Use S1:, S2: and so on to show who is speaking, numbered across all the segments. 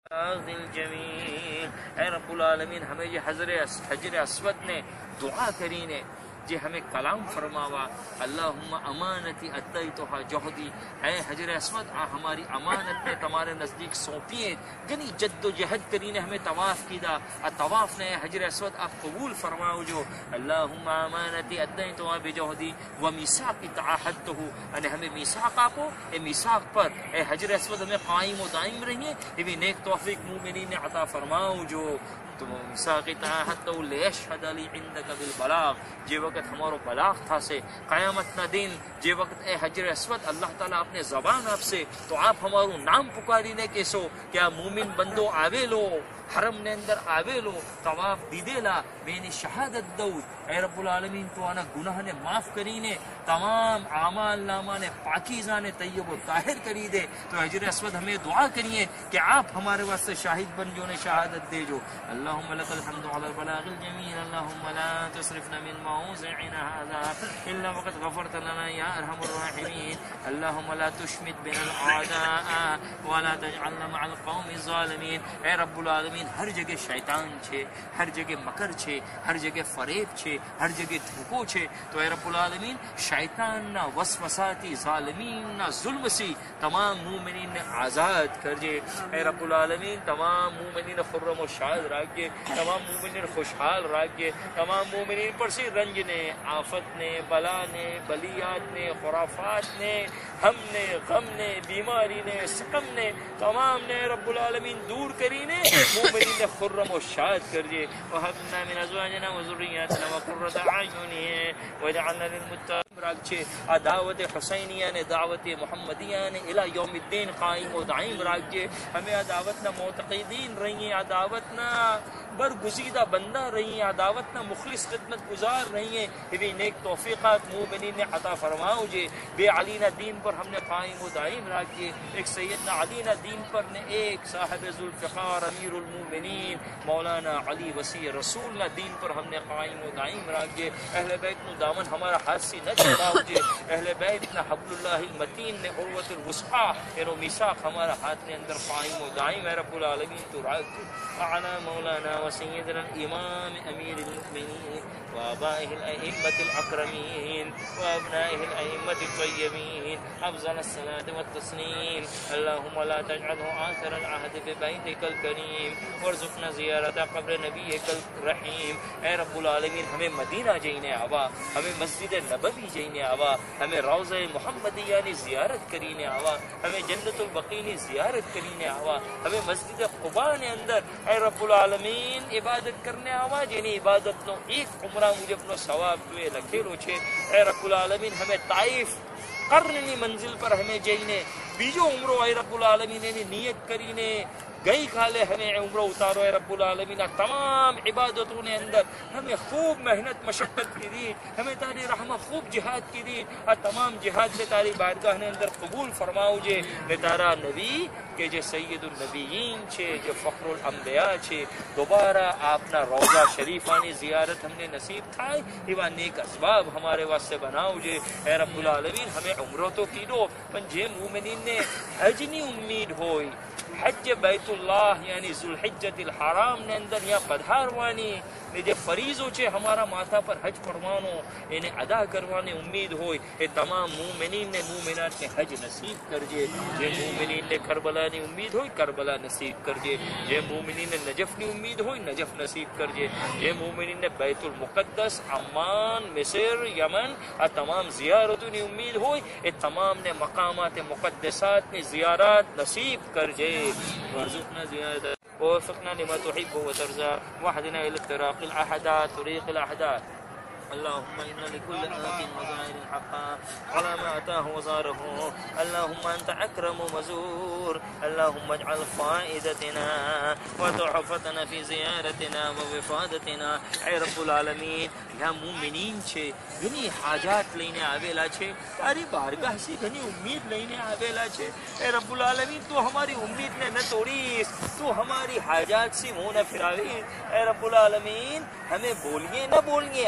S1: الجمیل اے رب العالمین ہمیں یہ حجر اسود نے دعا کری نے جی ہمیں کلام فرماوا اللہم امانتی ادیتها جہدی اے حجر اسود ہماری امانت نے تمہارے نزدیک سونپیے گنی جد و جہد کرین ہمیں طواف کیدا طواف نے حجر اسود آپ قبول فرماؤ جو اللہم امانتی ادیتها بجہدی ومیثاق تعاہدته ان ہمیں میثاق آپو اے میثاق پر اے حجر اسود ہمیں قائم و دائم رہیے یہ بھی نیک توفیق مومنین نے عطا فرماؤ جو تو میثاق تعاہدته لیشهد لی عندک بالبلاغ جے وقت ہمارو بلاغ تھا سے قیامت نہ دن جے وقت اے حجر اسود اللہ تعالیٰ اپنے زبان آپ سے تو آپ ہمارو نام پکاری نے کیسو کیا مومن بندو آوے لو حرم نے اندر آوے لو طواف دیدے لا بین شہادت دو اے رب العالمین تو آنا گناہ نے معاف کرینے تمام اعمال نامہ نے پاکیزہ نے طیب و طاہر کری دے تو حجر اسود ہمیں دعا کریے کہ آپ ہمارے واسطے شاہد بن جو نے شہادت دے جو اللہم لک الحمد علی البلاغ الجمیل اللہم لا تصرفنا من موضعنا هذا الا وقد غفرت لنا یا ارحم الراحمین اللہم لا تشمت بنا الاعداء ولا تجعلنا مع القوم الظالمین اے رب العالمین ہر جگہ شیطان چھے ہر جگہ مکر چھے ہر جگہ فریب چھے ہر جگہ دھوکو چھے تو اے رب العالمین شیطان نہ وسوساتی ظالمین نہ ظلم سی تمام مومنین نے آزاد کر جے اے رب العالمین تمام مومنین خرم و شاد راکے تمام مومنین خوشحال راکے تمام مومنین پر سی رنج نے آفت نے بلا نے بلیات نے خرافات نے ہم نے غم نے بیماری نے سقم نے تمام نے رب العالمین دور کری نے مومنین نے خرم و شاد کر جے وَحَبْنَا مِنْ أَزْوَاجِنَا وَذُرِّيَّاتِنَا وَقُرَّةَ أَعْيُنٍ وَاجْعَلْنَا لِلْمُتَّقِينَ راکچے دعوت حسینیہ نے دعوت محمدیہ نے الہ یوم الدین قائم و دائم راکچے ہمیں دعوت نہ معتقدین رہی ہیں دعوت نہ برگزیدہ بندہ رہی ہیں دعوت نہ مخلص خدمت گزار رہی ہیں یہ نیک توفیقات مومنین نے عطا فرماؤ جے بے علی نہ دین پر ہم نے قائم و دائم راکچے ایک سیدنا علی نہ دین پر نے ایک صاحب ذوالفقار امیر المومنین مولانا علی وسیع رسول نہ دین پر ہم نے قائم و دائم راکچے اہل بیت نو دامن ہمارا ہاتھ سے نہ چھڑاؤ جے اہل بیت نہ حبل اللہ المتین نے عروۃ الوثقی انو میثاق ہمارا ہاتھ نے اندر قائم و دائم ہے رب العالمین تو راکچے اعلی مولانا وسیدنا الامام امیر المؤمنین وآبائه الأئمة الأكرمين وأبنائه الأئمة الطيبين أفضل الصلاة والتسليم اللهم لا تجعله آخر العهد ببيتك الكريم وارزقنا زيارة قبر نبيك الرحيم اے رب العالمین ہمیں مدینہ جینے آوا ہمیں مسجد نبوی جینے آوا ہمیں روضہ محمدیہ نے زیارت کرینے آوا ہمیں جنت البقیع نے زیارت کرینے آوا ہمیں مسجد قباء نے اندر اے رب العالمین عبادت کرنے آوا جنہیں عبادت نو ایک عمرہ مجھے اپنا ثواب دوئے لکھے روچے اے رب العالمین ہمیں طائف قرنی منزل پر ہمیں جینے بیجو عمرو اے رب العالمین نے نیت کرینے گئی کھالے ہمیں عمرہ اتارو اے رب العالمین تمام عبادتوں نے اندر ہمیں خوب محنت مشقت کی دی ہمیں تاری رحمہ خوب جہاد کی دی اور تمام جہاد نے تاری بارگاہ نے اندر قبول فرماؤ جے نے تارا نبی کہ جو سید النبیین چھے جو فخر الانبیاء چھے دوبارہ آپنا روضہ شریفانی زیارت ہم نے نصیب تھائے یہ نیک اسباب ہمارے واسطے بناؤ جے اے رب العالمین ہمیں عمرہ تو کی دو پن جے مومنین نے حج نہیں امید ہوئی حج بیت اللہ یعنی ذوالحجۃ الحرام نے اندر یا پدھاروانی جو فریض ہو چھے ہمارا ماتھا پر حج فرمانو انہیں ادا کروانے امید ہوئی اے تمام مومنین نے مومنات نے حج نصیب کر جے جے مومنین نے کربلا نے امید ہوئی کربلا نصیب کر جے جے مومنین نے نجف نے امید ہوئی نجف نصیب کر جے جے مومنین نے بیت المقدس عمان مصر یمن اور تمام زیارتوں نے امید ہوئی اے تمام نے مقامات مقدسات نے زیارات نصیب کر جے ورزقنا زیارت ووفقنا لما تحب وترضى واهدنا الى الطريق الاحداث طريق الاحداث اللهم إن لكل آت وزائر حقا على ما أتاه وزاره اللهم أنت أكرم مزور اللهم اجعل فائدتنا وتحفتنا في زيارتنا ووفادتنا اے رب العالمین یا مومنین چھے گھنی حاجات لینے آویلا چھے تاری بارگاہ سے گھنی امید لینے آویلا چھے اے رب العالمین تو ہماری امید نے نہ توڑیس تو ہماری حاجات سے منہ نہ پھراویس اے رب العالمین ہمیں بولیے نہ بولیے ادا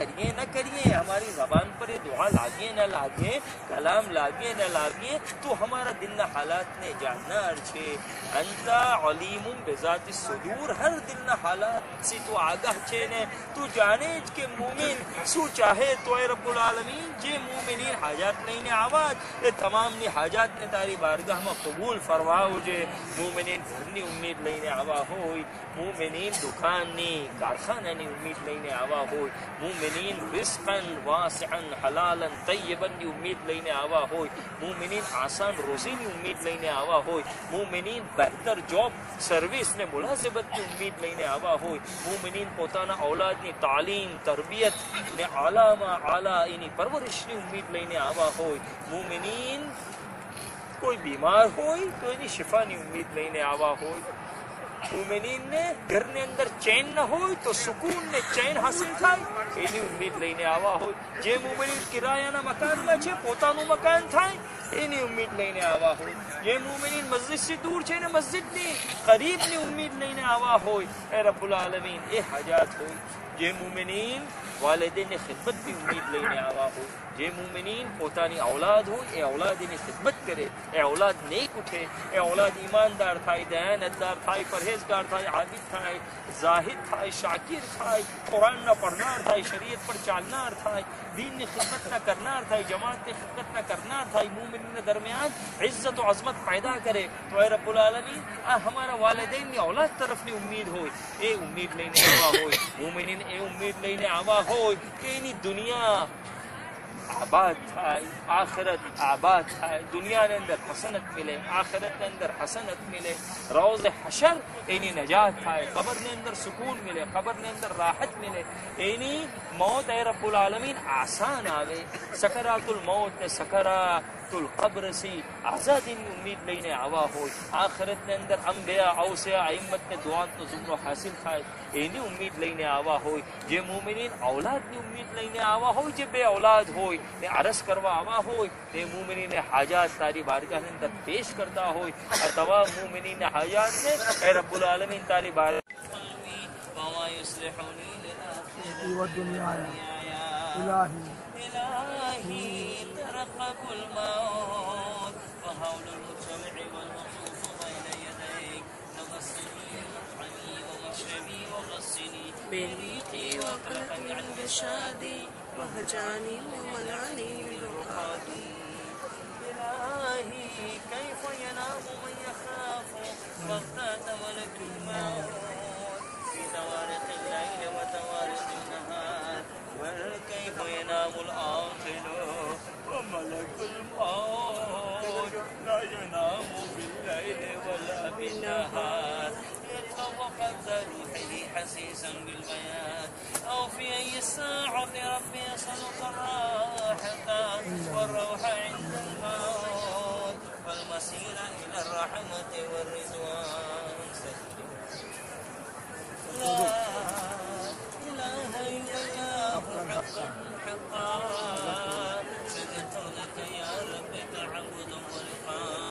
S1: کریے نہ کریے، ہماری زبان پر یہ دعا لاگے نہ لاگے، کلام لاگے نہ لاگے، تو ہمارا دل نہ حالات نے جاننا چھے انتا علیم بذات الصدور، ہر دل نہ حالات سے تو آگاہ چھے نے، تو جانے کہ مومن سو چاہے تو اے رب العالمین جے مومنین حاجات نہیں نے آواز، یہ تمام نی حاجات نے تاری بارگاہ میں قبول فرماؤ، جے مومنین گھرنی امید لینے آوا ہوئی، مومنین دکان نی کارخانہ نی امید لینے آوا ہوئی، مومنین رزقا واسعا حلالا طیبا نی امید لینے آوا ہوئی، مومنین آسان روزی نی امید لینے آوا ہوئی، مومنین بہتر جاب سروس نے ملازمت نی امید لینے آوا ہوئی، مومنین پوتانا اولاد نی تعلیم تربیت نے علامہ اعلی انی پرورش نی امید لینے آوا ہوئی، مومنین کوئی بیمار ہوئی تو انہیں شفا نہیں امید لینے آوا ہوئی، مومنین نے گھر نے اندر چین نہ ہوئی تو سکون نے چین حاصل تھائی انہیں امید لینے آوا ہوئی، جے مومنین کرایہ نہ مکان میں چھے پوتانو مکان تھائی انہیں امید لینے آوا ہوئی، یہ مومنین مسجد سے دور چھے نہ مسجد نہیں قریب نے امید لینے آوا ہوئی، اے رب العالمین اے حاجات ہوئی، جے مومنین والدین نے خدمت بھی امید لینے آوا ہو، جے مومنین پوتانی اولاد ہو، اے اولاد انہیں خدمت کرے، اے اولاد نیک اٹھے، اے اولاد ایماندار تھائی، دیانتدار تھائی، پرہیزگار تھائی، عابد تھائی، زاہد تھائی، شاکر تھائی، قرآن نہ پڑھنار تھائی، شریعت پر چالنار تھائی، دین نے خدمت نہ کرنار تھائی، جماعت نے خدمت نہ کرنار تھائی، مومنین درمیان عزت و عظمت پیدا کرے، تو اے رب العالمین ہمارا والدین نے اولاد طرف نے امید ہوئی، اے امید لینے آوا ہوئی، مومنین اے امید لینے آوا ہوئی کہ انہی دنیا آباد تھائی، آخرت آباد تھائی، دنیا نے اندر حسنت ملے، آخرت نے اندر حسنت ملے، روز حشر اینی نجات تھائی، قبر نے اندر سکون ملے، قبر نے اندر راحت ملے، اینی موت اے رب العالمین آسان آوے، سکرات الموت نے سکرات القبر سی آزادی نے امید لینے آوا ہوئی، آخرت نے اندر انبیاء اوصیاء ائمت نے دعات تو زمرو حاصل تھائی، اینی امید لینے آوا ہوئی، جے مومنین اولاد نے امید لینے آوا ہوئی، جے بے اولاد ہوئی نے عرض کروا آوا ہوئی، نے مومنین حاجات تاری بارگاہ نے اندر پیش کرتا ہوئی، اور تمام مومنین حاجات نے اے رب العالمین تاری بارگاہ وما يصلحني للآخرة والدنيا إلهي ترقب الموت وهول المجتمع والمخوف بين يديك تغسلي مطعمي ومشربي وغسلي بريقي وقلقي عن بشادي وهجاني ومنعني برقادي إلهي كيف ينام من يخاف واغتاد ملك الموت في توارق الليل وتوارق النهار وكيف ينام العاقل وملك الموت لا ينام بالليل ولا بالنهار يتوقد روحه حسيسا بالبيان أو في أي ساعة ربي يسألك الراحة والروح عند الموت والمسير إلى الرحمة والرضوان.